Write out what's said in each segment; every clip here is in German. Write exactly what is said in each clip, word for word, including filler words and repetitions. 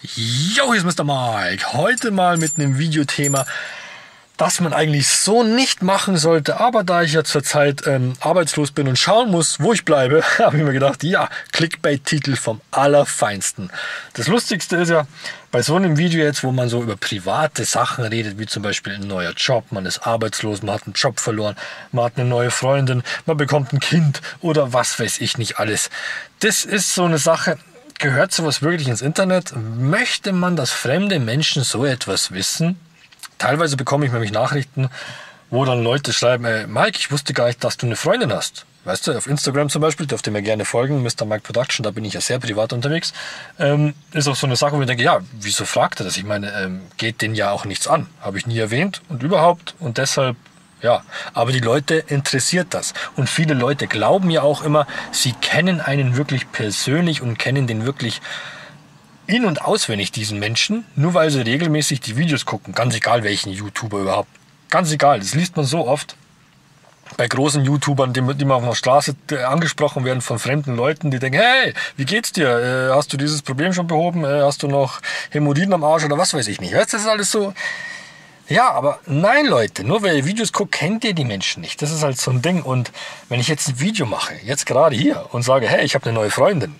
Jo, hier ist Mister Mike. Heute mal mit einem Videothema, das man eigentlich so nicht machen sollte. Aber da ich ja zurzeit ähm, arbeitslos bin und schauen muss, wo ich bleibe, habe ich mir gedacht, ja, Clickbait-Titel vom Allerfeinsten. Das Lustigste ist ja, bei so einem Video jetzt, wo man so über private Sachen redet, wie zum Beispiel ein neuer Job, man ist arbeitslos, man hat einen Job verloren, man hat eine neue Freundin, man bekommt ein Kind oder was weiß ich nicht alles. Das ist so eine Sache. Gehört sowas wirklich ins Internet? Möchte man, dass fremde Menschen so etwas wissen? Teilweise bekomme ich nämlich Nachrichten, wo dann Leute schreiben, äh, Mike, ich wusste gar nicht, dass du eine Freundin hast. Weißt du, auf Instagram zum Beispiel, dürft ihr mir gerne folgen, Mister Mike Production, da bin ich ja sehr privat unterwegs. Ähm, ist auch so eine Sache, wo ich denke, ja, wieso fragt er das? Ich meine, ähm, geht denen ja auch nichts an. Habe ich nie erwähnt und überhaupt und deshalb, ja, aber die Leute interessiert das. Und viele Leute glauben ja auch immer, sie kennen einen wirklich persönlich und kennen den wirklich in- und auswendig, diesen Menschen, nur weil sie regelmäßig die Videos gucken. Ganz egal, welchen YouTuber überhaupt. Ganz egal, das liest man so oft bei großen YouTubern, die, die mal auf der Straße angesprochen werden von fremden Leuten, die denken, hey, wie geht's dir? Äh, hast du dieses Problem schon behoben? Äh, hast du noch Hämorrhoiden am Arsch oder was weiß ich nicht? Weißt du, das ist alles so. Ja, aber nein, Leute, nur weil ihr Videos guckt, kennt ihr die Menschen nicht. Das ist halt so ein Ding. Und wenn ich jetzt ein Video mache, jetzt gerade hier, und sage, hey, ich habe eine neue Freundin.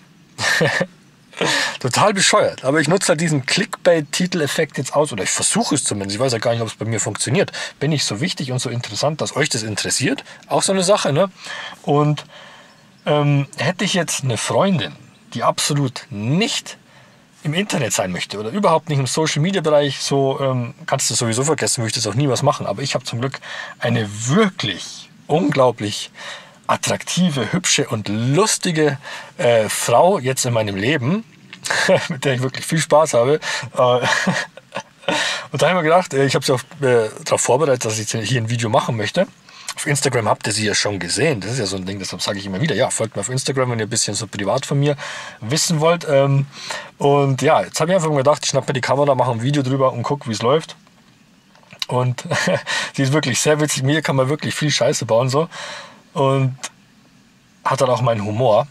Total bescheuert. Aber ich nutze halt diesen Clickbait-Titeleffekt jetzt aus. Oder ich versuche es zumindest. Ich weiß ja gar nicht, ob es bei mir funktioniert. Bin ich so wichtig und so interessant, dass euch das interessiert? Auch so eine Sache, ne? Und ähm, hätte ich jetzt eine Freundin, die absolut nicht im Internet sein möchte oder überhaupt nicht im Social-Media-Bereich, so ähm, kannst du sowieso vergessen, würde ich das auch nie was machen. Aber ich habe zum Glück eine wirklich unglaublich attraktive, hübsche und lustige äh, Frau jetzt in meinem Leben, mit der ich wirklich viel Spaß habe. Äh, und da habe ich mir gedacht, ich habe sie auch äh, darauf vorbereitet, dass ich hier ein Video machen möchte. Auf Instagram habt ihr sie ja schon gesehen. Das ist ja so ein Ding, deshalb sage ich immer wieder, ja, folgt mir auf Instagram, wenn ihr ein bisschen so privat von mir wissen wollt. Ähm, und ja, jetzt habe ich einfach mal gedacht, ich schnapp mir die Kamera, mache ein Video drüber und gucke, wie es läuft. Und sie ist wirklich sehr witzig. Mir kann man wirklich viel Scheiße bauen so. Und hat dann auch meinen Humor.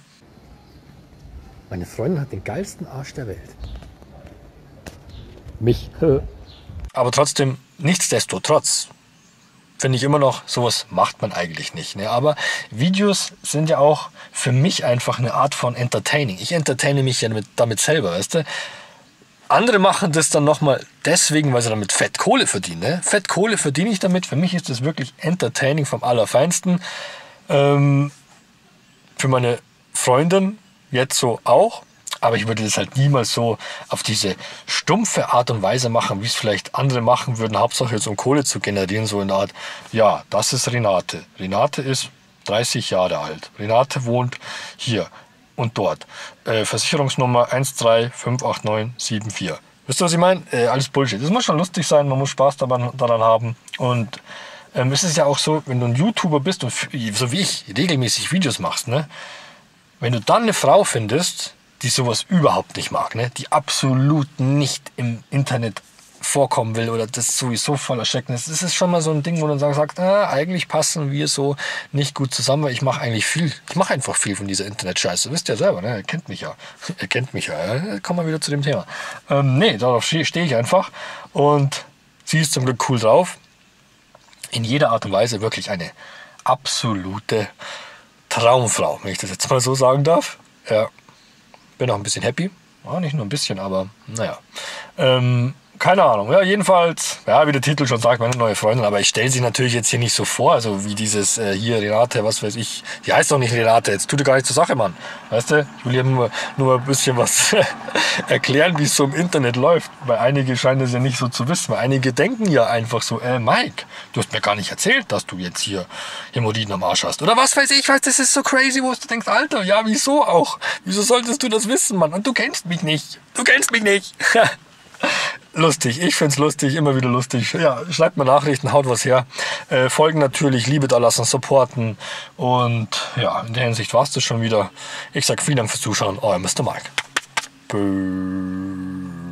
Meine Freundin hat den geilsten Arsch der Welt. Mich. Aber trotzdem, nichtsdestotrotz, finde ich immer noch, sowas macht man eigentlich nicht. Ne? Aber Videos sind ja auch für mich einfach eine Art von Entertaining. Ich entertaine mich ja damit, damit selber, weißt du? Andere machen das dann nochmal deswegen, weil sie damit Fett Kohle verdienen. Ne? Fett Kohle verdiene ich damit. Für mich ist das wirklich Entertaining vom Allerfeinsten. Ähm, für meine Freundin jetzt so auch. Aber ich würde das halt niemals so auf diese stumpfe Art und Weise machen, wie es vielleicht andere machen würden. Hauptsache jetzt um Kohle zu generieren, so in der Art, ja, das ist Renate. Renate ist dreißig Jahre alt. Renate wohnt hier und dort. Äh, Versicherungsnummer eins drei fünf acht neun sieben vier. Wisst ihr, was ich meine? Äh, alles Bullshit. Das muss schon lustig sein, man muss Spaß daran, daran haben. Und ähm, es ist ja auch so, wenn du ein YouTuber bist und so wie ich regelmäßig Videos machst, ne? Wenn du dann eine Frau findest, die sowas überhaupt nicht mag, ne? Die absolut nicht im Internet vorkommen will oder das sowieso voll erschreckend ist. Das ist schon mal so ein Ding, wo man dann sagt, ah, eigentlich passen wir so nicht gut zusammen, weil ich mache eigentlich viel, ich mache einfach viel von dieser Internet-Scheiße. Wisst ihr ja selber, ne? Ihr kennt mich ja. Ihr kennt mich ja. ja. Kommen wir wieder zu dem Thema. Ähm, nee, darauf stehe steh ich einfach. Und sie ist zum Glück cool drauf. In jeder Art und Weise wirklich eine absolute Traumfrau, wenn ich das jetzt mal so sagen darf. Ja. Bin auch ein bisschen happy. Ja, nicht nur ein bisschen, aber naja. Ähm, keine Ahnung. Ja, jedenfalls, ja, wie der Titel schon sagt, meine neue Freundin. Aber ich stelle sie natürlich jetzt hier nicht so vor, also wie dieses äh, hier Renate, was weiß ich. Die heißt doch nicht Renate, jetzt tut ihr gar nicht zur Sache, Mann. Weißt du, ich will hier nur, nur ein bisschen was erklären, wie es so im Internet läuft. Weil einige scheinen es ja nicht so zu wissen. Weil einige denken ja einfach so, äh, Mike, du hast mir gar nicht erzählt, dass du jetzt hier Hämorrhoiden am Arsch hast. Oder was weiß ich, weiß, das ist so crazy, wo du denkst, Alter, ja, wieso auch? Wieso solltest du das wissen, Mann? Und du kennst mich nicht. Du kennst mich nicht. Lustig, ich find's lustig, immer wieder lustig. Ja, schreibt mir Nachrichten, haut was her. Äh, folgen natürlich, Liebe da lassen, supporten. Und ja, in der Hinsicht war's das schon wieder. Ich sag vielen Dank fürs Zuschauen, euer Mister Mike. Böööö.